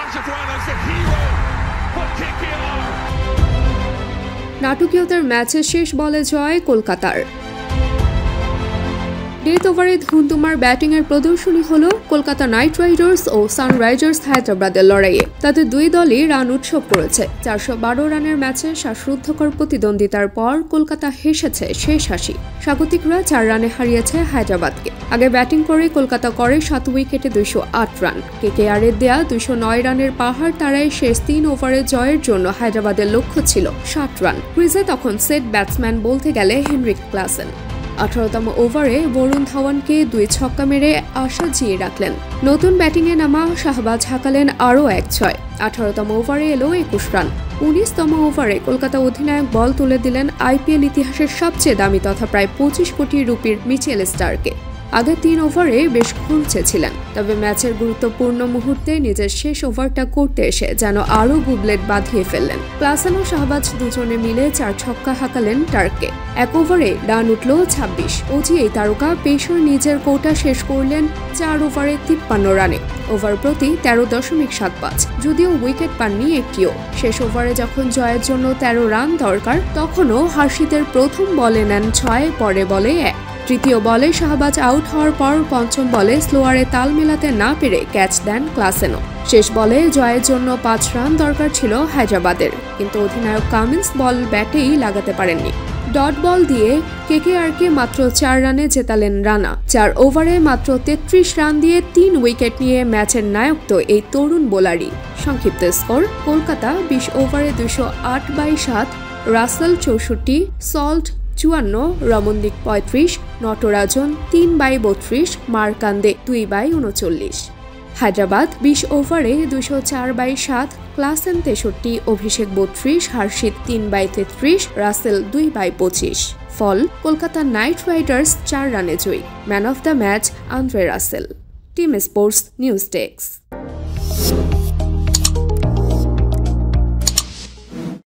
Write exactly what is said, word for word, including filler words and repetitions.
নাটকীয়তার ম্যাচের শেষ বলে জয় কলকাতার। ডেথ ওভারে ধুমধুমার ব্যাটিংয়ের প্রদর্শনী হলো কলকাতা নাইট রাইডার্স ও সানরাইজার্স হায়দ্রাবাদের লড়াইয়ে। তাদের দুই দলই রান উৎসব করেছে। চারশো বারো রানের ম্যাচে শ্বাসরুদ্ধকর প্রতিদ্বন্দ্বিতার পর কলকাতা হেসেছে শেষ হাসি। স্বাগতিকরা চার রানে হারিয়েছে হায়দ্রাবাদকে। আগে ব্যাটিং করে কলকাতা করে সাত উইকেটে দুইশো আট রান। কেকেআরের দেয়া দুইশো নয় রানের পাহাড় তারায় শেষ তিন ওভারে জয়ের জন্য হায়দ্রাবাদের লক্ষ্য ছিল ষাট রান। ক্রিজে তখন সেট ব্যাটসম্যান বলতে গেলে হেনরিক ক্লাসেন। আঠারোতম ওভারে বরুণ ধাওয়ানকে দুই ছক্কা মেরে আশা জিয়ে রাখলেন। নতুন ব্যাটিংয়ে নামা শাহবাজ হাঁকালেন আরও এক ছয়। আঠারোতম ওভারে এলো একুশ রান। উনিশতম ওভারে কলকাতা অধিনায়ক বল তুলে দিলেন আইপিএল ইতিহাসের সবচেয়ে দামি তথা প্রায় পঁচিশ কোটি রুপির মিচেল স্টারকে। আগে তিন ওভারে বেশ খুলছে ছিলেন, তবে ম্যাচের গুরুত্বপূর্ণ মুহূর্তে নিজের শেষ ওভারটা করতে এসে যেন আরও গুবলেট বাঁধিয়ে ফেললেন। ক্লাসেন ও শাহবাজ দুজনে মিলে চার ছক্কা হাঁকালেন টার্ককে। এক ওভারে রান উঠল ছাব্বিশ। অজি এই তারকা পেশর নিজের কোটা শেষ করলেন চার ওভারে তিপ্পান্ন রানে। ওভার প্রতি তেরো দশমিক সাত পাঁচ, যদিও উইকেট পাননি একটিও। শেষ ওভারে যখন জয়ের জন্য তেরো রান দরকার, তখনও হার্ষিদের প্রথম বলে নেন ছয়, পরে বলে এক। তৃতীয় বলে শাহবাজ আউট হওয়ার পর পঞ্চম বলে স্লোয়ারে তাল মেলাতে না পেরে ক্যাচ দেন ক্লাসেনও। শেষ বলে জয়ের জন্য পাঁচ রান দরকার ছিল হায়দ্রাবাদের, কিন্তু অধিনায়ক কামিন্স বল ব্যাটেই লাগাতে পারেননি। ডট বল দিয়ে কেকেআরকে মাত্র চার রানে জেতালেন রানা। চার ওভারে মাত্র তেত্রিশ রান দিয়ে তিন উইকেট নিয়ে ম্যাচের নায়ক তো এই তরুণ বোলারই। সংক্ষিপ্ত স্কোর: কলকাতা বিশ ওভারে দুইশো আট বাই সাত, রাসেল চৌষট্টি, সল্ট চুয়ান্ন, রমনদীপ পঁয়ত্রিশ, নটরাজন তিন বাই বত্রিশ, মারকান্দে দুই বাই উনচল্লিশ। হায়দ্রাবাদ বিশ ওভারে দুইশো চার বাই সাত, ক্লাসেন তেষট্টি, অভিষেক বত্রিশ, হার্ষিদ তিন বাই তেত্রিশ, রাসেল দুই বাই পঁচিশ। ফল: কলকাতা নাইট রাইডার্স চার রানে জয়ী। Man of the match Andre Russell. Team sports news desk.